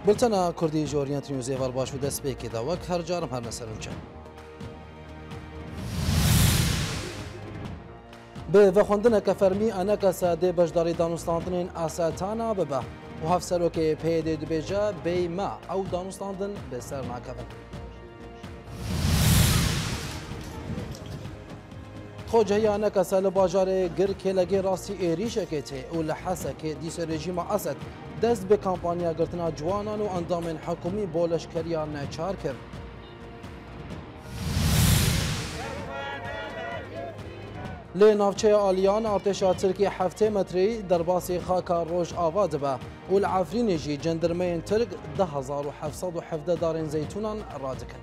بولتنا كردي جوريانت نيوز ايفال باشو دست بيكي دا وك هر جارم هر نسرونچه به وخوندن کفرمی انک ساده بجداری دانستاندن اساتانا ببه و هف سروک پیده دبیجا بی ما او دانستاندن به سر ناکفن خوجه انک سال باجار گر کلگی راستی ایریش کته و لحسه که دیس رژیم اسد دست به کمپانیا گرتنا جوانان و اندام حکومی بولشکریا نچار کرد لی نافچه آلیان ارتشا ترکی 7 متری در باسی خاکا روش آواد به و العفرین جی جندرمین ترک 10717 دارین زیتونان رادکن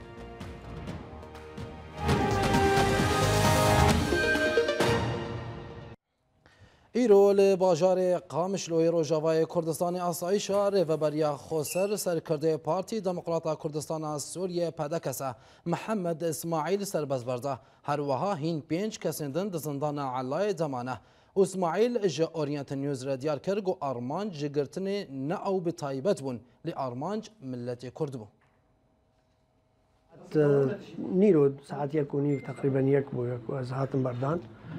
ایرو لباجار قامشلوی روجاوای کردستان آسایشا ریوبریا خوسر سرکرده پارتی دموکراتا کردستان سوریه پدکسه محمد اسماعیل سربزبرده هر وها هین 5 کسندن دزندان علای دمانه اسماعیل جا اورینت نیوز را دیار کرد و آرمانج جگرتن نه او به تایبت بون لی آرمانج ملت کرد بون نیرو ساعت یک و نیو تقریبا یک بو از هاتم بردان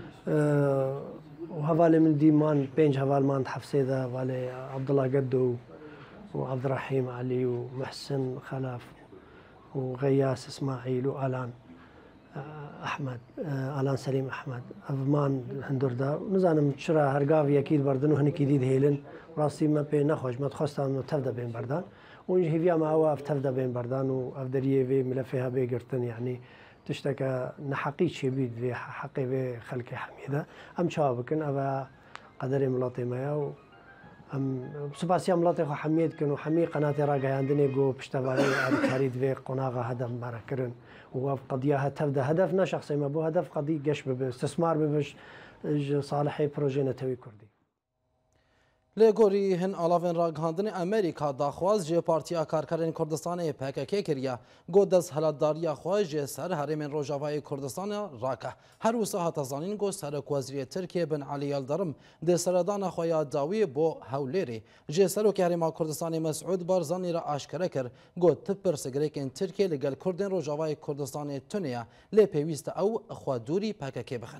وهذا من ديمان بينج هذا مان حفصيده والي عبد الله قدو وعبد الرحيم علي ومحسن خلف وغياس اسماعيل والان احمد الان سليم احمد افمان هندوردا نزانم شرا هرقاوي اكيد بردن وهن كيديد هيلن راسي ما بين نخوش ما تخصتان تفدا بين بردان ونجي هيفيا ما هو تفدا بين بردان وافدريه في ملفها بيقرتن يعني تشتكى نحقي شيء بيد في حقي في خلق حميدة أم شابكن أبا قدر ملاطي مايا أم سباسيا ملاطي خو حميد كانوا حمي قناة راجع عندنا جو بشتغل كاريد في قناغة هدف مركرن وقف قضية تبدأ هدفنا شخصي ما بو هدف قضية قش باستثمار ببش صالحي بروجينا توي كردي لگوری هن آلافن راگهاندن امریکا داخواز جه پارتیا کارکرین کردستان PKK کریا گو دست هلادداری خواهی جه سر هرمین روجاوای کردستان راکه هر وسا هاتزانین گو سرک وزیر ترکیه بن علی الدرم ده سردان خواهی داوی بو هولیری جه سرک هرما کردستان مسعود بارزانی را آشکره کر گو تپر سگریکن ترکیه لگل کردن روجاوای کردستان تونیا لی پیویست او خوادوری PKK بخن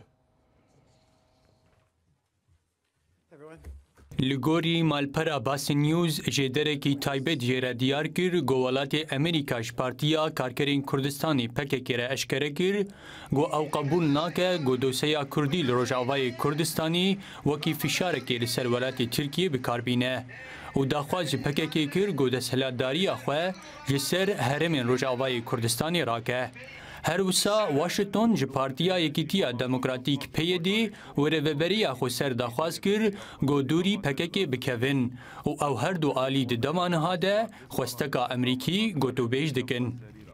لگوری مالپرا باس نیوز جدره کی تایبت جره دیار کر گوالات امریکاش پارتیا کارکرین کردستانی PKK را اشکره کر گو او قبول ناکه گو دوسیا کردی لروجاوای کردستانی وکی فشار کر سر ولات ترکیه بکاربینه و داخواز PKK کر گو دسهلاداری خواه جسر هرمین روجاوای کردستانی راکه هر وسا واشنطن جه پارتیا یکیتیا دموکراتیک پیدی و ریوبریا خو سر داخواز کر گو دوری PKK بکوین و او هر دو آلی ده دمانها ده خوستکا امریکی گو تو بیش دکن.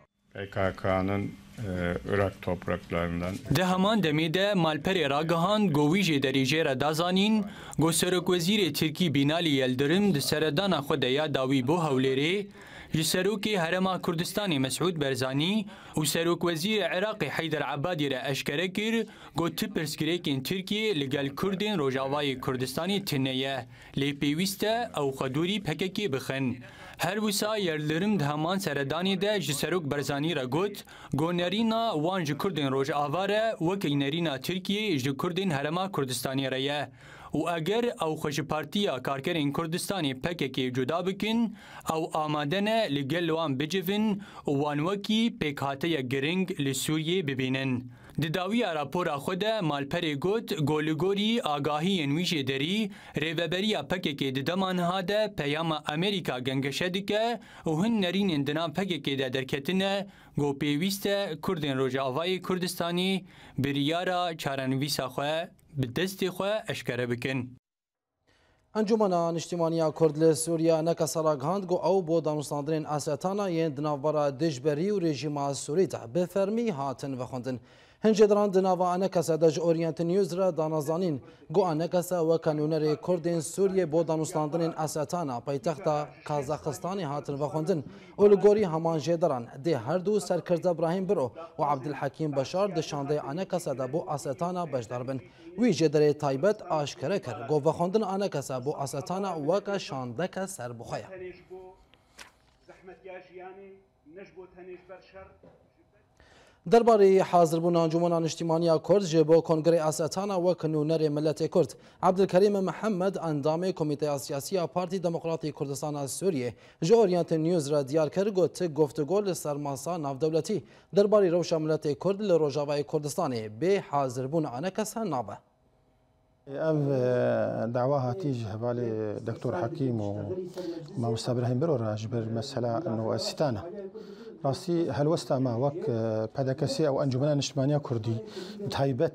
PKK'nın Irak topraklarından. ده همان دمیده مالپر راگهان گویج دریجه را دازانین گو سرک وزیر ترکی بینالی یلدرم ده سردان خود یا داوی بو هولیره جسروك هرما كردستاني مسعود برزاني وسروك وزير عراقي حيدر عبادي را اشكركر قوت برسكريكين تركي لقال كردين روجاواي كردستاني تنية لي بيويستا او خدوري PKK بخن هر وسا يرلرم دهمان سرداني ده جسروك برزاني را قوت قو نرينا وان جو كردين روجاواره وكي نرينا تركي جو كردين هرما كردستاني ريه و اگر او خوش پارتیا کارکرین کردستانی PKK جدا بکن او آمادنه لگل وان بجفن و وانوکی پیکاته گرنگ لسوریه ببینن. دداوی راپورا خود مالپر گوت گولگوری آگاهی انویش دری ریوبریا PKK ددمان هاده پیام امریکا گنگشه دکه و هن نرین اندنا PKK ده درکتنه گو پیویست کردین روجاوای کردستانی بریارا چارنویسا خواه به دست خواه اشکره بکن. انجمن اجتماعی کرد لسوریا نکس راگهاند گو او بو دانستاندرین اساتانا یند ناورا دجبری و رژیم سوری تا به فرمی هاتن و خوندن. هنجدران دناوا انکس دج اورینت نیوز را دانازانین گو انکس و کانونر کردین سوریه بو دانستاندرین اساتانا پایتخت کازاخستانی هاتن و خوندن. اولگوری همان جدران ده هر دو سرکرد ابراهیم برو و عبدالحکیم بشار دشانده انکس دا بو اساتانا بجداربن. وی جدره تایبت آشکره کرد گو و خوندن انکس بو اساتانا وکا شاندک سر بخواه. دربارەی حاضربوون ئەنجومەنە نیشتیمانیا کورد ji بۆ کۆنگرê ئاسەتانە وەک نوونەرê milletê Kurd Abdülkerim Mehmed endamê Komîteya Siyasî Partî Demokratîk Kurdistana Sûriyê ji Orient News re diyar kir got guftugû li ser masa navdewletî derbarî rewşa milletê Kurd li Rojavayê Kurdistanê bê hazırbûn anekes nabe. اف دعواها تيجي بالي دكتور حكيم وماموستا ابراهيم برو راجبر مسألة انه الستانة راسي هل وستا ما وك بادكسي او انجمنا نشمانيا كردي متهيبت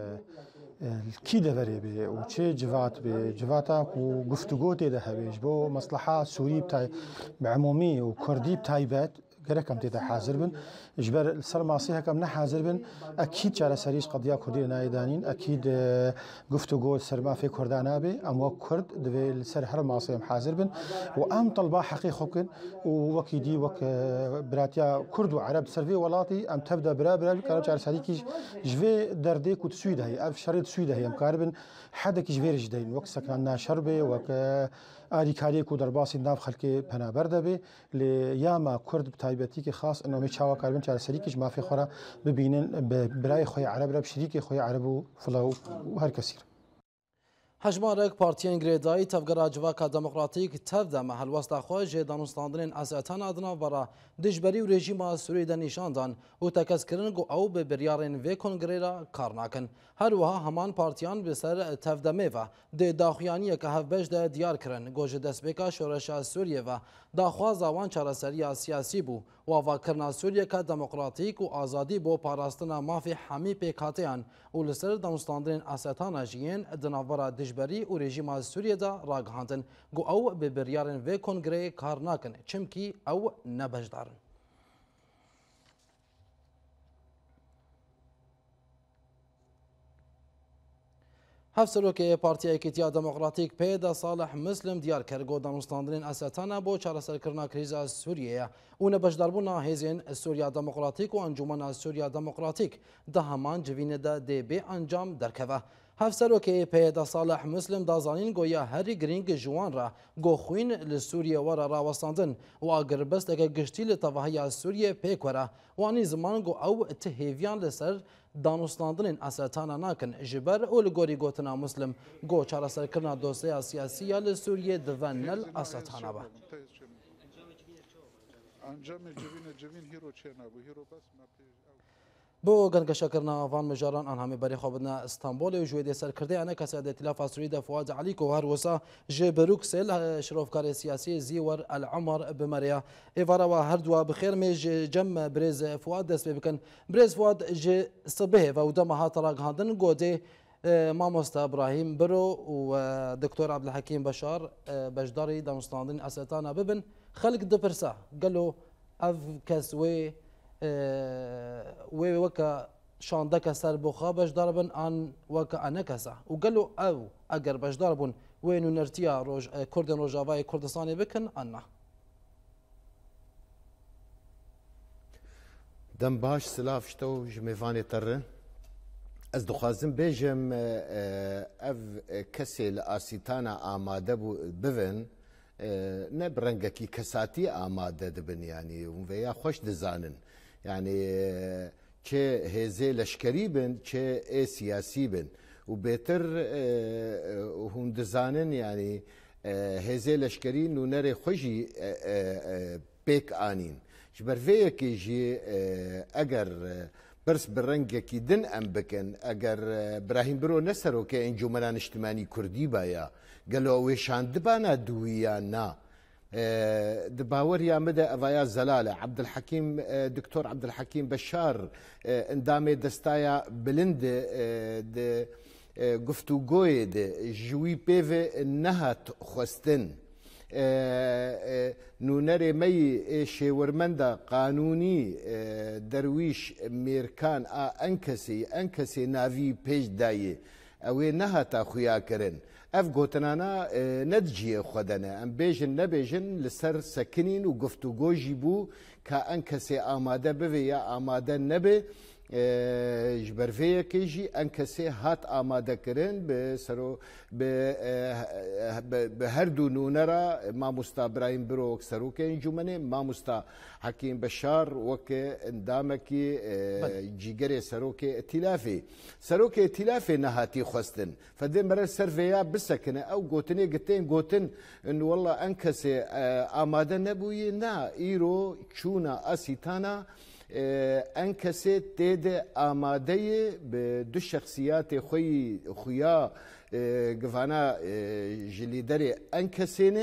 الكي دفري بي وشي جفات بجفاتك وقفتقو تيدا هبيج بو مصلحة سوري بتاعي بعمومي وكردي بتايبت گەرەکەم تێدا حاضر بن ژبەر سەر ماسی هەکەم نەحاضر بن ئەکید چارەسەریش قەدیا کوردی نایدانین ئەکید گفتوگۆ سەرمافی کوردان نابێ ئەم وەک کورد دەبێت سەر هەر ماسیەم حاضر بن و ئەم تەڵبا حەقی خۆکن و وەکی دی وەک براتیا کورد و عەرەب سەروێ وڵاتی ئەم تەبدا برا کارە چارەسەریکیش ژێ دەردێک و تسووی دەهەیە ئەف شەڕێ تسووی دەهەیە ئەم کار بن حەدێکی ژێرش دەین وەک سەکان ناشەر بێ وەک ئاریکاریەک و دەرباسی ناو خەڵکێ پەنابەر دەبێ لێ یاما کورد بتایبەتیکی خاص ئەنەوەی چاوەکاربن چارەسەریکیش مافی خۆرا ببینن برای خۆی عەرەب رە شریکی خۆی عەرەب و فڵە و هەر کەسیر هەژمارێک پارتیên girêdayî tevgera civaka demokratîk tev deme helwesta xwe jê danûstandinên esetana di navbera dijberî û rejîma Sûriyê de nîşan dan û tekezkirin ku ew bi biryarên vê kongrê re kar nakin. Her wiha heman partiyan bi ser tevdemê ve dê daxuyaniyeke hevbeş de diyar kirin got ji destpêka şoreşa Sûriyê ve daxwaza wan çareseriya siyasî bû û avakirina Sûriyeke demokratîk û azadî bo parastina mafê hemî pêkhateyan û li ser danûstandinên esetana jiyên di navbera dijberî û rejîma Sûriyê de ragihandin got ew bi biryarên vê kongrê kar nakin çimkî ew ne beşdarin. Hevserokê Partiya Yekîtiya Demokratîk pê de Salih Muslim diyar kir got danûstandinên esetana bo çareserkirina krîza Sûriyeyê û nebeşdarbûna hêzên Sûriya Demokratîk û Encûmena Sûriya Demokratîk di heman civînê de dê bê encam derkeve. Hevserokê pê de Salih Muslim da zanîn goya herî girîng ji wan re got xwîn li Sûriye were rawestandin û agirbesteke giştî li tevahiya Sûriyê pê were wanî ziman got ew ti hêviyan li ser danûstandinên esetana nakin ji ber û li gorî gotina Muslim got çareserkirina dosyeya siyasî ya li Sûriyê dive nel esetana be. بۆ گەنگەشەکردنا ئەڤان مژاران ئەن هەمێ بەری خۆ بدنە ئستانبولê û ji wê dê serkirdeyane kesa Dêtîlafa Sûrî de Fuad Elî ku her wisa ji Brûksel şirovkarê siyasî Zîwer El Umar bimereya êvara we her duwa bi xêr mê ji cem Birêz Fuad dest pê bikin. Birêz Fuad ji sibihê ve û dema hata ragihandin godê Mamosta İbrahim Biro û Doktor Abdulhekîm Beşar beşdarî danûstandinên esetana bibin xelk dipirse gelo ev kes wê wê weke şandeke ser bo xwe beşdar bin an weke enekesa û gelo ew eger beşdar bûn wê nûnertiya Kurdên Rojavayê Kurdistanê bikin an na. Dem baş silav ştew ji mêvanê te re ez dixwazim bêjim ev kesê li asîtana amade bû bivin ne bi rengekî kesatî amade dibin yanî hûn vêya xweş dizanin. Yani çe hêzê leşkerî bin çe ê siyasî bin û bêtir hûn dizanin yani hêzê leşkerî nûnerê xwe jî pêk anîn ji ber vê yekê jî eger pirs bi rengekî din em bikin eger Birahîm Biro ne serokê Encûmena Niştimanî Kurdî baya gelo wê şandibana dûîya na di baweriya me de evaya zelale Abdulhekîm Doktor Abdulhekîm Beşar endamê destaya bilind di guftûgoyê de ji wî pêvê nehat xwestin nûnerê me yî şêwirmenda qanûnî derwîş mêrkan a enkesê navî pêş dayê ew ê nehata xuyakirin. Ev gotinana ne diciyê xwe de ne em bêjin nebêjin li ser sekinîn û guftûgo jî bû ka en kesê amade bibe ya amade nebe جبرفەیەکێژی ئەم کەسێ هات ئامادەکردن بە هەردوو نونەرە مامۆستا برایم برۆک سەرۆکە ئەنجومەنێ مامۆستا حەکیم بەشار وەک ئەندامێکی جیگەرێ سەرۆکێ ئەتیلافێ سەرۆکێ ئەتیلافێ نەهاتی خواستن فەدێ مەرە سەرڤەیە بسەکنە ئەو گوتنێ گتێن گوتن وەڵا ئەم کەسێ ئامادە نەبووی نا ئیرۆ چوونە ئاسیتانە ئەن کەسێ تێدە ئامادەیە بە دوو شخصیاتێ خویا گڤانە ژلیدەرێ ئەن کەسێنێ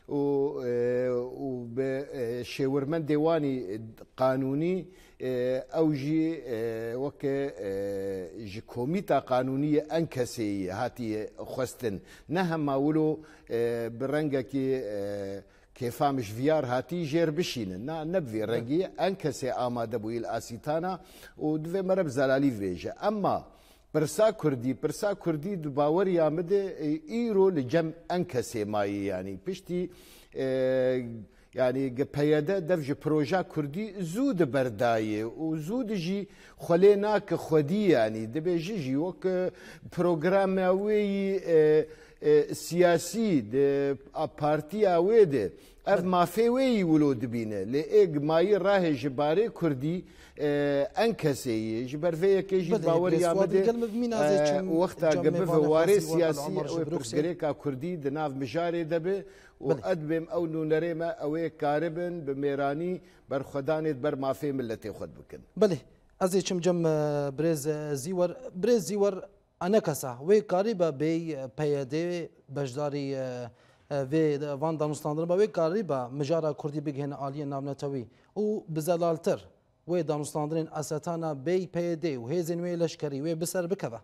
و بە شێورمەند دێوانی قانونی ئەو ژی وەکە ji کۆمیتا قانونیە ئەن کەسێ هاتی خواستن نە هەماولۆ بە ڕەنگێکی کێفامش ڤیار هاتی ژێر بشینن نەبێ ڕەنگی ئەن کەسێ ئامادە بووی ئاسیتانە و دوێ مەرە بزەلالی vêje ئەمما پرسا کوردی باوەری ئامدە ئیرۆ لە جەم ئەن کەسێ مایی ینی پشتی ینی پەیەدە دەڤژە پرۆژا کوردی زوو دەبەردایە و زوو دژی خولێ ناکە خودی ینی دەبێژیژی وەک پرۆگراماوێی سیاسی پارتیا wê de ev mafê wê yî wilo dibîne lê êg mayî rahê ji barê Kurdî en kesê yê ji ber vê yekê jî baweriya bide wexta bibe warê siyasî girêka Kurdî di nav mijarê debe û edbêm ew nûnerê me ew ê karibin bi mêranî berxwedanê ber mafê milletê xwe bikin. Belê ez ê çim cem birêz zîwer انکسا وی قریبا بی پیاده بجداری و وان دانستاندن با وی قریبا مجارا کردی بگهن عالی نامنتوی او بزلالتر وی دانستاندن اساتانا بی پیاده و هیزن وی لشکری وی بسر بکوه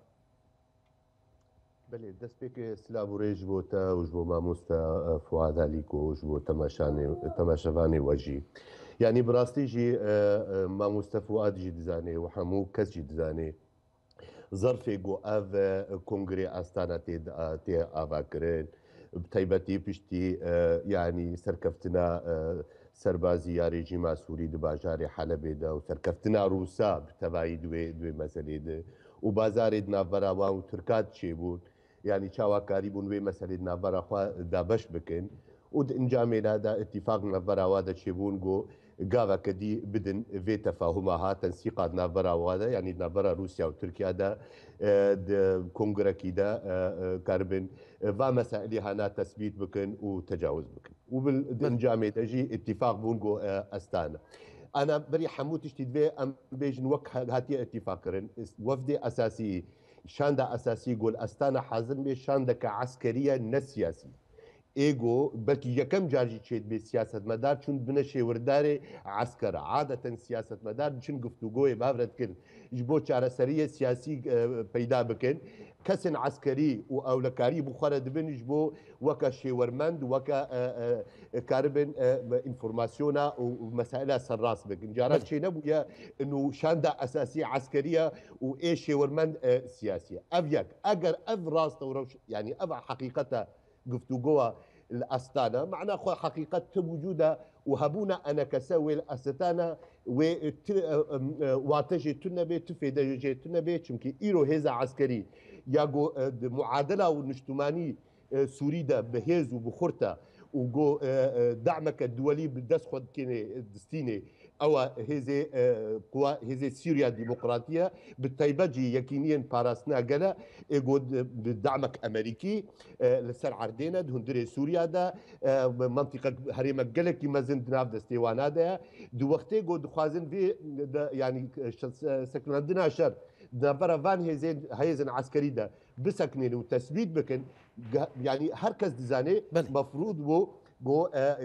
بله دست بک سلام و ریج بوتا و جبو ماموستا فواد علیکو و جبو تماشاوانی وجی یعنی براستی جی ماموستا فواد جی دزانه و همو کس جی دزانه ظرفی گو او کنگری استانه تی آوا کرن بتایبەتی پشتی یعنی سەرکەفتنا سەربازی یا رێژیما سووری di bajarê Helebê de û سەرکەفتنا Rûsa bi tevayî دوێ meselê de û bazarê di navbera wan û Tirka çêbûn yanî çawakarî bûn wê meselê di navbera xwe dabeş bikin û di encamê de itîfaq navbera wa de çêbûn got gaveke dî bidin vê tefahuma hat tensîqa di navbera wa de yanî navbera Rûsya û Tirkiya de di kongrekî de karibin va meselê hana tespît bikin û tecawuz bikin û di encamê de jî itîfaq bûn got estane. Ana berî hemû tiştî divê em bêjin wek hatiye itîfaq kirin wefdê esasî şanda esasî gol estane hezim bê şandeke eskeriye ne siyasî. Ego belki yekem car jî çêdibê siyasetmedar çûn bine şêwirdarê eskera adeten siyasetmedar çin guftûgoyê bavret kirin ji bo çareseriyê siyasî peyda bikin kesên eskerî û ewlekarî bû xwe re dibin ji bo weka şêwermend weka karibin înformasyona û mesaila serrast bikin caran çê nebûye û şanda esasî eskeriye û ê şêwermend siyasî ev yek eger ev rast û rewş yanî ev heqîqeta گفتوگۆوە ئەستانە معنا خۆ حقیقت تە وجودە و هەبوونە ئەنەکەسە وێ ئەستانە وێ واتەژێ تو نەبێت تو فێدەژێت تو نەبێت چونکی ئیرۆ هێزە عسکەری یا معادلە و نیشتمانی سووریدا بەهێز و بخورتە و گۆ دامەکە دووەلی دەست خۆ دکێنێ دستینێ ئەوە هێزێ سووریا دیموقراتیە بتایبەتجی یەکینیان پاراستنا گەلە ئێگۆ دامەک ئەمریکی لەسەر عردێنە هەندێ سووریادا منطقە هەرێمە گەلێکی مەزن ناو دەستێوانادەیە دووەختێ گۆ دخوازن ینی سەکناندنا شەر دەبەرە vان هێزن عسکەریدا بسەکنێن و تەسبیت بکن ینی هەر کەس دزانێ مەفروض بۆ بۆ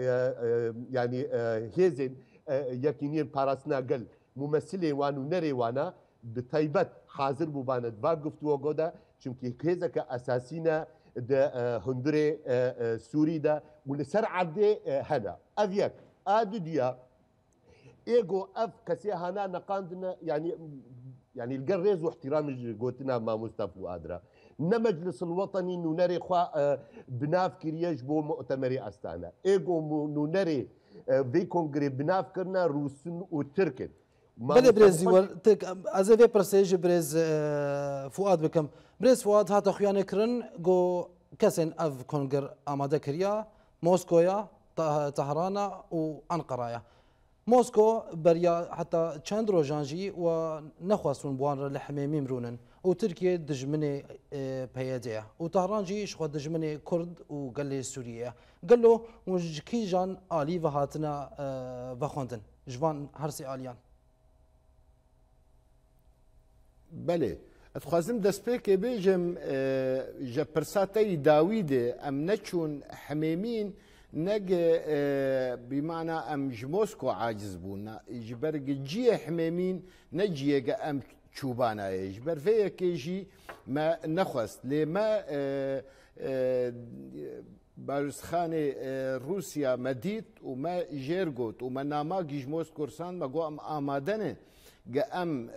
ینی هێزن یەکینیان پاراستنا گەل ممثلێ وان و نەرێ وانە bi taybet hazir bûbane va guftuwe goda çimkî hêzeke esasîne di hundirê Sûrî de û li ser erdê hene ev yek a du diya êgo ev kesê hana neqandine yanî li gel rêz û ihtirâmê ji gotina Mamosta Fuad re ne Meclisil Wetanî nûnerê xwe binav kiriye ji bo mu'temerê estane êgo nûnerê vê kongrê binav kirine Rûsin û Tirkin بله برز دیوار از وی پرسیج برز فؤاد بکم برز فؤاد هات خویانه کرن گو کسین اف کنگر آماده کریا موسکویا طهران و انقره موسكو بريا حتى چند روجانجي ونخواستون بوان لحميمي مرونن وتركيا دجمني بيادية وطهران جي شخو دجمني كرد وقال سوريا قال له وجكي جان آلي وهاتنا وخوندن جوان هرسي آليان بله اتخوازم دسپیک بیجم جپرساتی داوید ام نچون حميمين نج بمعنى ام جموسكو عاجز بونا يجبر جي حميمين نجي ام تشوبانا يجبر في كيجي ما نخست لما بارسخاني روسيا مديت وما جيرغوت وما ناماجي جموسكو رسان ما جو ام آمادنه ام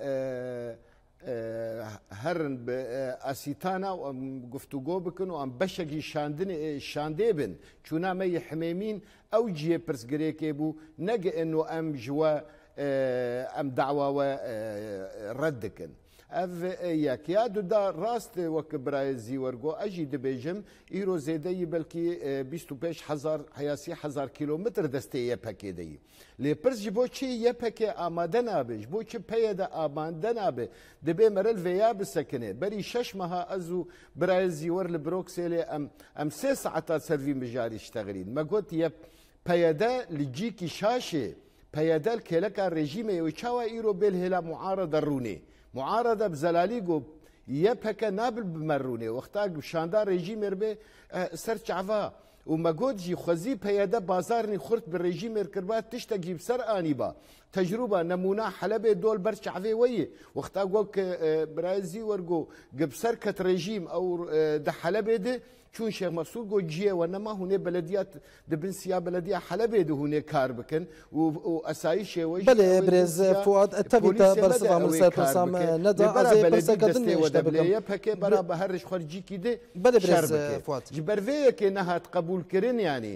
هرن باسيتانا وام گفتگو بکن و ام بشگی شانده بن چونا می حميمين او جي پرسگریکی بو نگ انو ام جوا ام دعوا و ردکن اف ياك يادو دا راست وك برايزي ورغو اجي دبيجم ايرو زيدي بلكي 25,000 حياسي 1000 كيلومتر دستي يبكي دي لي برز جبو چي يبكي آمادنا به جبو چي پيدا آمادنا به دبي مرل فيا بسكنه بري ششمها ازو برايزي ور لبروكسيل ام 3 ساعات سيرفي مجاري اشتغلين ما قلت يب پيدا لجيكي شاشه پيدا الكيلكا ريجيم يوچاوا ايرو بالهلا معارضه روني معارضه بزلاليغو يبكى نابل بمرونه وقتا شاندار ريجيم ربي سرچعفا وما قد جي خزي بياده بازارني خرط بالريجيم ركربات تشتقي بسر انيبا تجربه نمونه حلبه دول برشعفي وي وقتا قولك برازي ورقو قبسر كت ريجيم او ده حلبه ده چون شيخ مسعود قو جيه وانما هنا بلديات دبنسيا بلديه حلبه ده هنا كار بكن واسايش وجه بله برز فؤاد تبيتا برصفه من سرسام ندا ازي برسكدن اشتبكم بكي برا بهرش خرجي كده بله برز فؤاد جبرفيك انها تقبول كرين يعني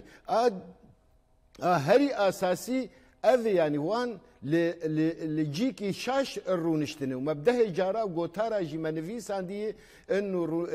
هري اساسي اذ يعني وان لجيكي شاش الرونشتني ومبدأ جارا وقوتارا جيمانفي ساندي انه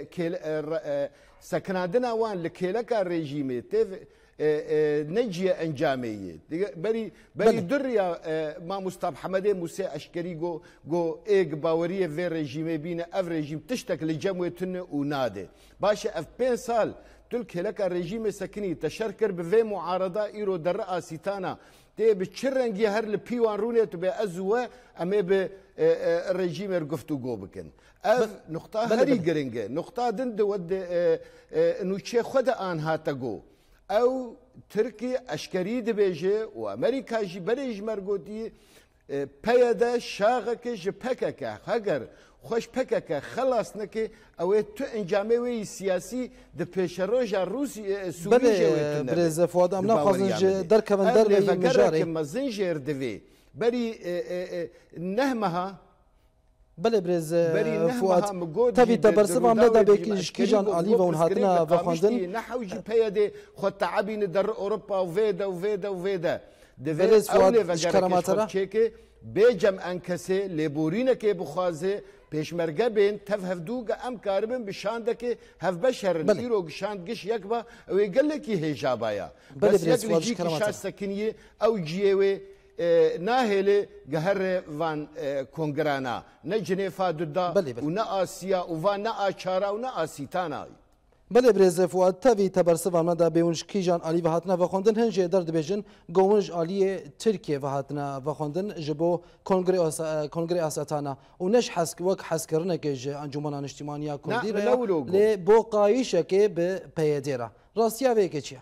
سكنادنا وان لكيلكا ريجيمي تيف نجي انجاميه بري دريا ما مصطفى حمدي موسى اشكري جو ايج باوريه في ريجيمي بينا اف ريجيم تشتك لجموتن ونادي باشا اف 5 سال تلك لك الرجيم سكني تشركر بفي معارضه ايرو در اسيتانا تي بتشرنجي هر لبيوان روني تبي ازوا امي ب الرجيم رقفتو جوبكن اف نقطه هري جرينجه نقطه دند ود انو تشي خد ان هاتاجو او تركي اشكري دبيجي وامريكا جي بريج مرغوتي بيدا شاغك جبكك هاجر خوش پکه خلاص نکه او تو انجامه سیاسی د پیشروجا روسی سوریه بله برز فؤاد ام نخوازن در کمن در مجاری مزنجر دوی بری نهمها بله برز فؤاد تبي تبرسم عم ندا بيكيش كيجان علي وون هاتنا بخوندن نحوجي بيده خد تعبين در اوروبا وفيدا برز فؤاد شكرماترا بيجم انكسي لبورينا كي بخوازه پیشمرگه بین تفهف دوگه ام کاربن بشانده که هف بشرن ایرو گشاند گش یکبا او گله کی هجابایا بس یک لجی کی شاش سکنیه او جیوه ناهله گهر وان کنگرانا نه جنیفا دودا و نه آسیا و وان نه آچارا و نه آسیتانا بله برز فؤاد تبي تبرسف عم ندا بيونش كيجان علي وهاتنا وخوندن هنجي درد بيجن قومنج علي تركيا وهاتنا وخوندن جبو كونغري اساتانا ونش حسك وك حسكرنا كيج انجمنا اجتماعيه كرديرا لي بوقايشه كي بيديرا راسيا ويكيتشيا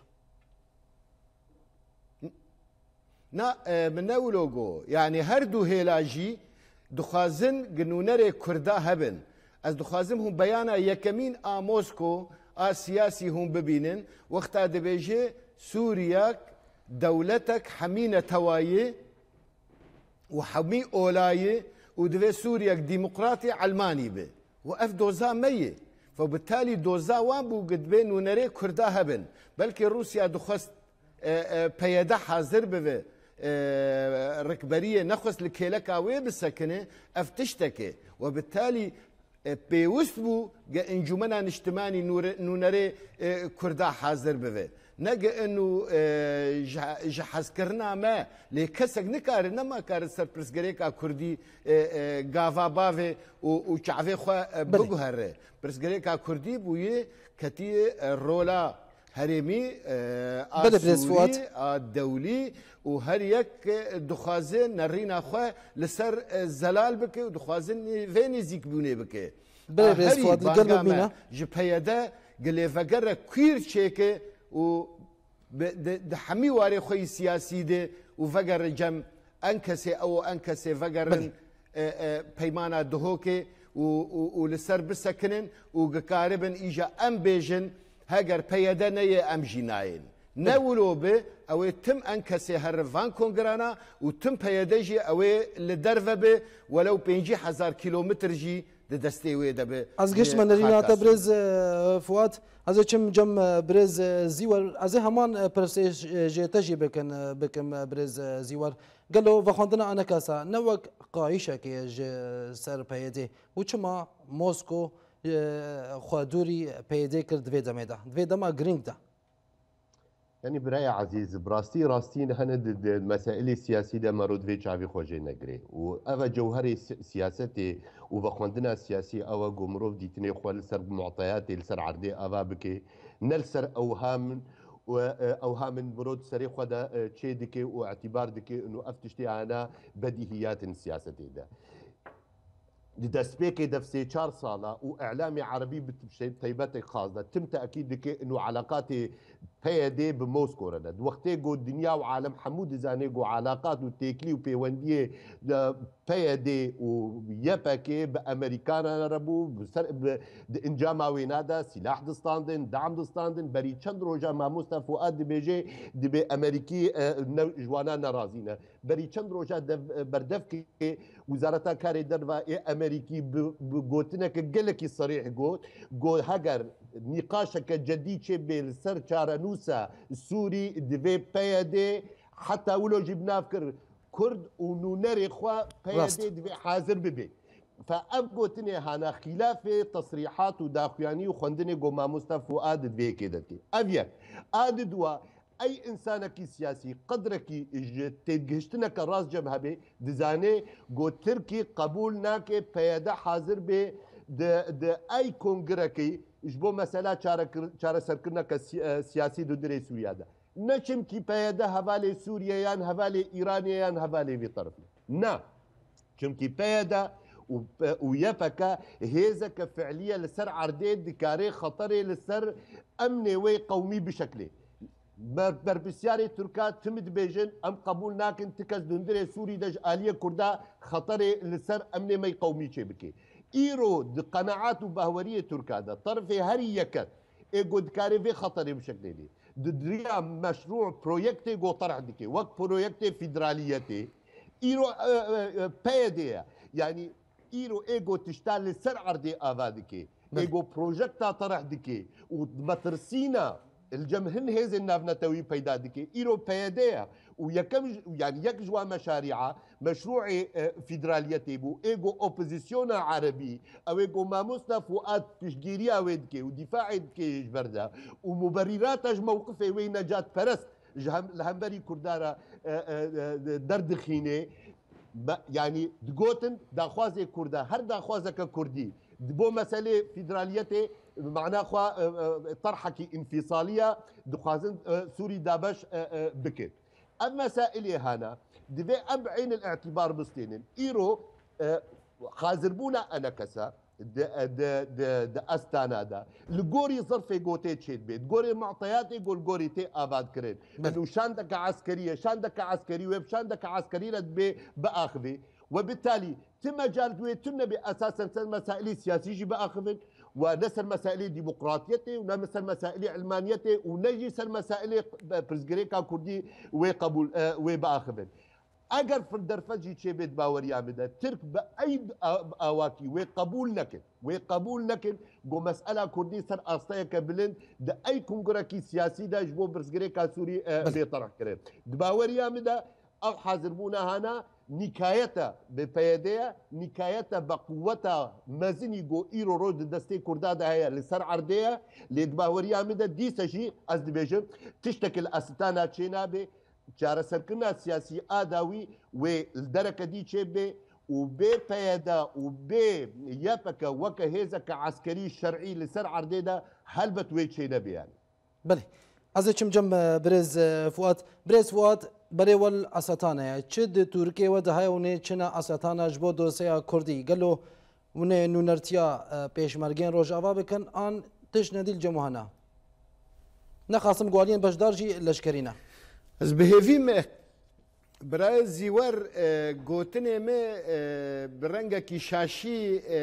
نا من لوغو يعني هردو هيلاجي دخازن جنونري كردا هبن از دخازم هم بيانا يكمين موسكو سياسي هم ببينن وقتا دبيجي سوريا دولتك حمينة توايي وحمي أولاي ودبي سوريا ديمقراطي علماني به وأف دوزا مية فبالتالي دوزا وان بو قد بين ونري كردا هبن بلكي روسيا دخست بيدا حاضر به ركبريه نخص لكيلكا وبسكنه افتشتكي وبالتالي بيوثبو انجمنا نجتماني نونري كردا حاضر بفي نجا انه جحسكرنا ما لكسك نكار نما كار سر برسغريكا كردي غافا بافي وشعفي خو بوغهر برسغريكا كردي بويه كتي رولا هرمي السوري الدولي وهر يك دخوازن نرينا خو لسر زلال بك ودخوازن فيني زيك بوني بك بله بريس فؤاد القلب مينا جبهيدا قال فقر كوير شيكه و حمي واري خوي سياسي دي وفقر جم انكسي او انكسي فقر بيمانا دهوكي ولسر بسكنن وقاربن ايجا ام بيجن هاجر بيدا ني ام جناين نولو به او تم انكسي هرفان كونغرانا وتم بيداجي او لدرفه به ولو 5000 كيلومتر جي دستي ويدا به از گشت من رینا تبرز فؤاد از چم جم برز زیور از همان پرسش جتجی بکم برز زیور قالوا وخوندنا انا كاسا نوك قايشه كي سر بيدي وچما موسكو خادوري بيدي كرد في دميدا في دما جرينج دا يعني براي عزيز براستي راستين هند المسائل السياسية ده مرود في شعبي خوجي نجري وأفا جوهري سياستي وبخوندنا السياسي أو جمروف ديتني خوال سر معطياتي لسر عردي أفا بكي نلسر أوهام وأوهام برود سري خدا شيء دكي واعتبار دكي إنه أفتشتي أنا بديهيات السياستي ده دستبيكي دفسي 4 صالة وإعلامي عربي بتيباتي خاصة تم تأكيد دكي إنه علاقاتي بيدي بموسكو رند وقتي جو الدنيا وعالم حمود زاني جو علاقات وتيكلي وبيونديه بيدي ويبكي بأمريكانا ربو بإنجاما وينادا سلاح دستاندن دعم دستاندن بري چند روجا ما مصطفى فؤاد بيجي دبي أمريكي جوانا نرازينا بري چند روجا بردفكي وزارة كاري درفا أمريكي بقوتنك قلكي صريح قوت هاجر نقاشك جديد شيء بالسر شارنوسا السوري دفي بيدي حتى ولو جبنا فكر كرد ونونري خوا بيدي دفي حاضر ببي فأبقوتني هانا خلاف تصريحات وداخياني وخندني قوما مصطفى فؤاد دفي كدتي أبيك آددوا أي إنسانك سياسي قدرك تجهشتنك راس جبهة بي دزاني قو تركي قبولناك بيدا حاضر بي د أي كونغركي جبو مسألة چاره سرکرنا سیاسی دو دري سوريا ده نچم كي بيدا هوالي سوريا يان هوالي إيرانيا يان هوالي في طرف نا چم كي بيدا ويفكا هيزك فعليا لسر عرديد دكاري خطري لسر أمني وي قومي بشكله بربسياري تركا تمد بيجن أم قبول ناكن تكز دندري سوري دج آلية كردا خطري لسر أمني مي قومي چه بكي ايرو د قناعات وبهوريه تركا ده طرفي هري يكت ايجود كاري في خطري بشكل دي دريا مشروع بروجكتي جو طرح ديكي وقت بروجكتي فيدراليتي ايرو بايديا يعني ايرو ايجو تشتغل سر عردي افاديكي ايجو بروجكتا طرح ديكي ومترسينا الجمهن هذه النافنا توي بيدا ديكي ايرو بايديا ويكم يعني يكجوا مشاريع مشروع فيدراليتي بو ايجو اوبوزيسيون عربي او ايجو ماموسنا فؤاد تشجيريا ويدكي ودفاع دكي جبردا ومبررات موقفه وين نجات فرست الهمبري كردارا دردخينه يعني دقوتن داخوازي كردا هر داخوازك كردي بو مسألة فيدراليتي معناه خوا طرحكي انفصالية دخوازن سوري دابش بكت أما سائلي هانا دفي أبعين الاعتبار بستينن إيرو خازربونا أنا كسا د استانا دا لغوري ظرفي قوتي تشيد بيت غوري معطيات يقول غوري تي اباد كرين انه شاندك عسكريه شاندك عسكري ويب شاندك عسكري لد باخذي وبالتالي تم جال دوي تم باساسا مسائل سياسيه باخذ ونسل مسائل ديمقراطيتي ونسل مسائل علمانيتي ونجي مسائل برزغريكا كردي وقبول وباخذ اگر فردرفجي تشي بيت باوريا مدى ترك باي اواكي وقبول نكن جو مساله كردي سر اصطيه كبلند د اي كونغراكي سياسي دا جبو برزغريكا سوري بيطرح كريم باوريا مدى او حاضر بونا هنا نکایتا به پیاده نکایتا بقوتا مزنی گو ایرو رو دسته کرده ده هیا لسر عرده لدباوری آمده دیسشی از دبیجم تشتکل استانا چینا به جار سرکنا سیاسی آداوی و درک دی چه به و به پیاده و به یپک وک هزک عسکری شرعی لسر عرده ده هلبت وی چینا بیان. بله از چم جم برز فؤاد برای ول اساتانه چه ترکیه و دهای اونه چنا اساتانه جبو دوسیا کردی گلو اونه نونرتیا پیشمرگین روجاوا بکن آن تش ندیل جمهنا نخواستم گوالین بشدار جی لشکرینا از بهیویم برای زیور گوتنه می برنگا کی شاشی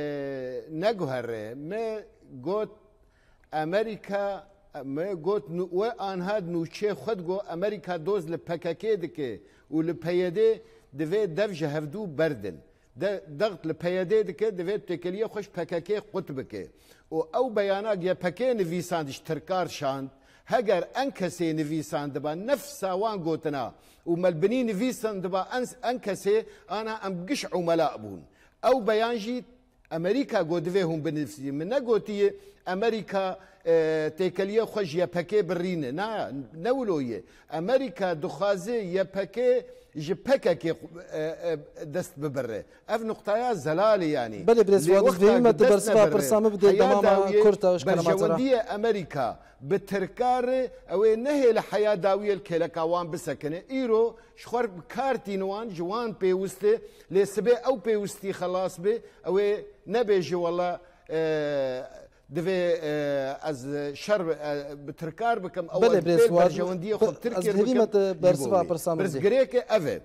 نگوهره می گوت امریکا ما قلت وآنها نوشة خد جو أمريكا دوز لبكاكي دكي ولبيادي دفي دفجة هفدو بردن ضغط لبيادي دكي دفي تكلية خوش بكاكي قطبكي أو بيانات يا بكاكي نفيسان اشتركار شاند هجر أنكسي نفيسان دبا نفس وان قوتنا وملبني نفيسان دبا أنكسي أنا أمقش عملاء بون أو بيانجي أمريكا قد فيهم بنفسي من قوتي أمريكا تكليه خوش يا بكي برينه نولويه أمريكا دخازي يا بكي جبكك دست ببره اف نقطه زلالي يعني بله برز واضح فيما تبرسبا برسامه بده تماما كرتا برجونديه امريكا بتركار او نهي لحياه داويه الكلكاوان بسكنه ايرو شخور كارتي نوان جوان بيوستي لسبي او بيوستي خلاص بي او نبيجي والله دفي از شرب بتركار بكم اول برجونديه خب تركيا بكم برسبا برسامه برز غريك افي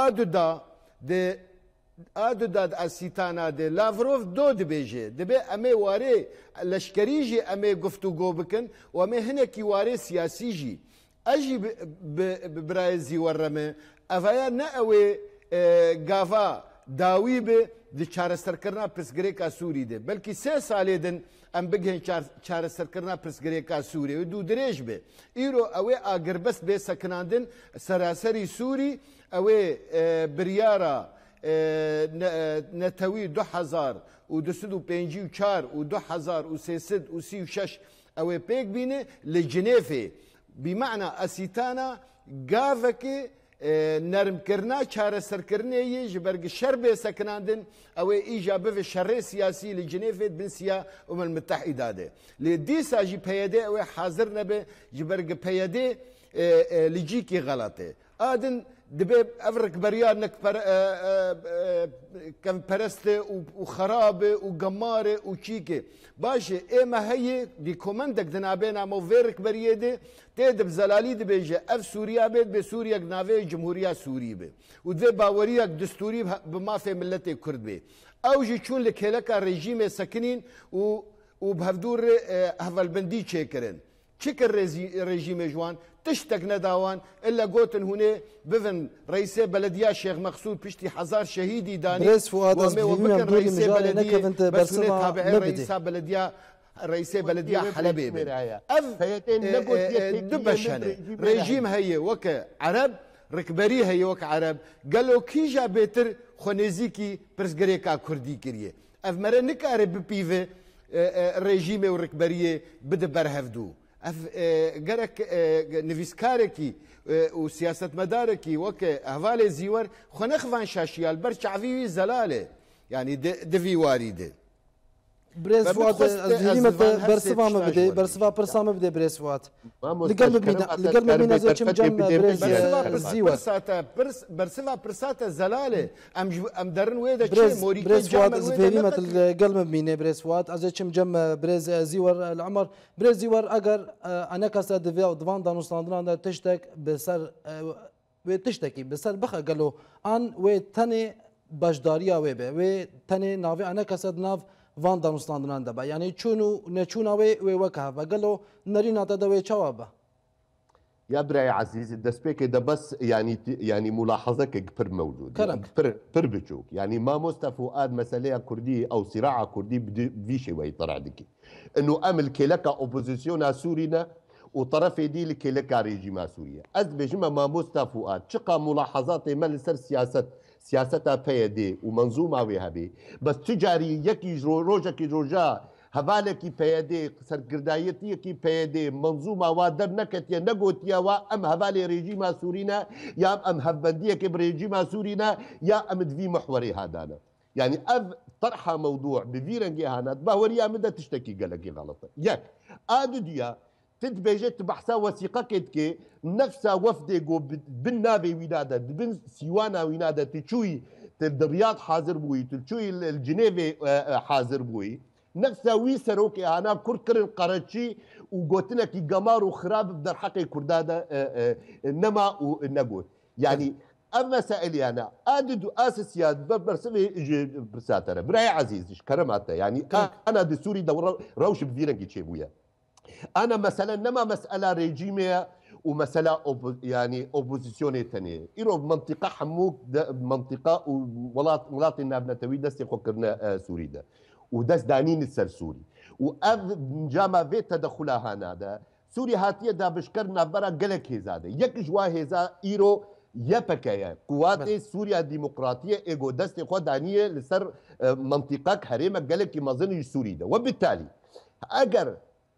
ادو داد اسيتانا دي لافروف دود بيجي دبي امي واري لشكريجي امي گفتگو بكن وامي هنكي واري سياسيجي اجي برايزي ورمه افايا ناوي غافا داوي به د چارەسەرکردنا پرسگرێکا سووری دێ بەلکی 3 ساڵێدن ئەم بگەین چارەسەرکردنا پرسگرێکا سووری و دوو درێژ بێ ئیرۆ ئەوێ ئاگربەست بێ سەکناندن سەراسەری سووری ئەوێ بریارە نەتەوی 2054 و 2336 ئەوێ پێک بینێ لە جنێفێ بیمەعنا ئەسیتانە گاڤەکێ نرمکردنا چارەسەرکردنێیە ji ber şer bê sekinandin ew ê îja bive şerê siyasî li Cinêvê bin siya Umel Müttehîda de. Lê dîsa jî PYD ew ê hazir nebe ji ber PYD li cîkê xelat e. Adin dibe ev rikberiya kevperest e û xerab e û gemar e û çîk e. Baş e ême heyê dî komendek di navbêna me vê rikberiyê de tê dib zelalî dibêje ev Sûriya bê bê Sûriyek navê Cumhuriya Sûrî be û divê baweriyek distûrî bi mafê milletê Kurd be. Ew jî çûn li kêleka rejîmê sekinîn û bi hevdûrê hevalbendî çêkirin. Çikir rejîmê ji wan tiştek nedawan illa gotin hûnê bivin reîsê belediya Şêx Mexsûd piştî 1000 şehîdî danî reîsê belediyê bes hûnê tabiê reîsa belediya رئيس بلدية حلبي اف دو بشنه ريجيم هي وك عرب ركبري هي وك عرب قالوا كيجا بيتر خونيزيكي برسغريكا كردي كريه اف مره نكاري ببيفي ريجيم وركبريه بده برهفدو اف جرك نفيسكاركي وسياسه مداركي وك اهوالي زيور خنخفان شاشيال برشعفي زلاله يعني دفي وارده بريس فؤاد الزليمة برسفا ما بدي برسفا برسا ما بدي بريس فؤاد لقلب مينا زي كم جم بريس زيوة برسفا برساتا زلالة أم درن ويدا شيء موريكي بريس فؤاد الزليمة القلب مينا بريس فؤاد زي كم جم بريس زيور العمر بريس زيور أجر أنا كاسا دفان دانوستاندنا تشتك بسر تشتكي بسر بخا قالوا أن وتني بجداريا ويبه وتني نافي أنا كاسا ناف وان دانوستاندنان دبا يعني چونو نچونا وي وكها فقالو نرينا تدوي جوابه يا براي عزيزي الدسبيك ده بس يعني ملاحظه كبر موجود بر بجوك يعني ما مصطفى فؤاد مسألة كردية او صراع كردي في شيء طلع دكي انه امل كلك اوبوزيسيون سورينا وطرف دي لكي لك ريجيما سوريا از بجمع ما مستفوات شقا ملاحظات مال سر سياستها بيدي ومنظومه وهبي بس تجاري يكي روجكي روجا هەڤالێکی پەیەدێ سەرکردایەتیەکی پەیەدێ منزومە وا دەرنەکەتیە نەگوتیە وا ئەم هەڤالێ ڕێژیما سوورینە یان ئەم هەڤبەندیەکە ڕێژیما سوورینە یا ئەم دوی محوەری هادانە يعني ئەv طرحە موضوع بڤی رەنگی هانات باوەریە مدە تشتێکی گەلەکی غەڵەتە یەک ئادودیە تتبێژێت بەحسا وەسیقەکێت کێ نەفسا وەفدێ گۆ بن ناوێ وینادە بن سیوانا وینادە تچووی دڕیات حاضر بووی تچووی جنێڤێ حاضر بووی نفسا وی سەرۆکی هانا کورد کردن قەرەچی و گوتنێکی گەمار و خراپ دەرحەقی کوردادا نەما و نەگوت یعنی ئەم مەسائلەیانە ئادد و ئاساسیات بەرسەوێ برساتەرە برای عەزیزش کەرەماتە یعنی ئەنا دستوری ڕەوش بڤیرەنگی چێبوویە ئەنا مەسەلە نەما مەسئلە ڕێژیمەیە ومسألة يعني اوبوزيسيوني تانية إيرو منطقة حموك منطقة ولاط النابنتوي دستي خوكرنا سوري ده ودست دانين السر سوري وأف جامع في تدخلها هذا سوري هاتية دا بشكرنا برا قلق هزاده يك جوا هزا إيرو يبكايا قوات سوريا الديمقراطية إيجو دست خو دانية لسر منطقة هريمة قلق مظن سوري ده وبالتالي أجر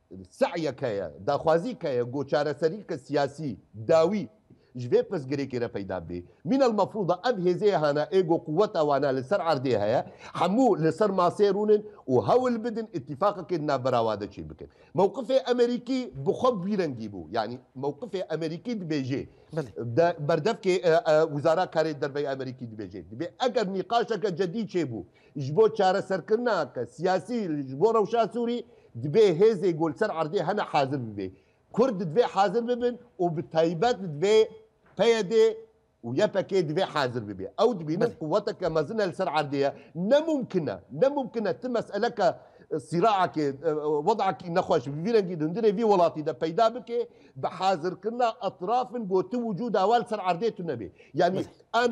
سعيك هيا داخوازيك هيا قوشارة سريك سياسي داوي جوي بس غريكي رفيدا بي من المفروض اب هزي هانا ايجو قوتها وانا لسر عردي هيا حمو لسر ماسيرون وهول بدن اتفاقك اننا براواده شي بكن موقف امريكي بخب بيرنجيبو يعني موقف امريكي بيجي بردفك وزاره كاري دربي امريكي بيجي اگر نقاشك جديد شيبو جبو چاره سركرناك سياسي جبو روشا سوري دبي هزي يقول سر عردي هنا حاضر ببي كرد دبي حاضر ببن وبالتايبات دبي بيدي ويبكي دبي حاضر ببي او دبي قوتك مازلنا لسر عرديه نممكنه تمسألك صراعك وضعك نخوش بفيرنجي دندري في ولاتي ده بيدا بك بحاضر كنا اطراف بوت وجود اوال سر عرديه النبي يعني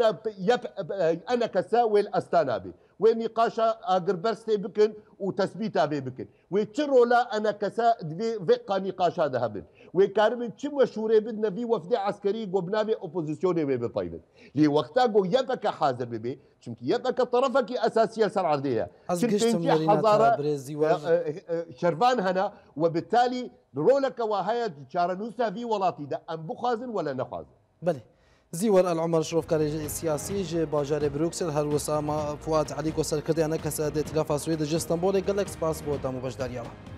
انا كساوي الاستانابي ونقاشا اگر برستي بكن وتثبيتها بكن ويتشرو لا انا كسا فيقا نقاشا ذهبن وكارمن تشم مشوري بدنا في وفد عسكري وبنابي اوبوزيسيوني بطيبن لي وقتا جو يبك حاضر ببي چونكي يبك طرفك اساسيه سر عرديه چونكي حضاره شرفان هنا وبالتالي رولك وهي شارنوسا في ولاتي ده ام بخازن ولا نخازن بله زیور العمر شروف کاری سیاسی ج باجار بروکسل هر وسام فؤاد علی کو سرکردی انا کساد ائتلاف سوئد ج استانبول گلکس پاسپورت مو بجداریا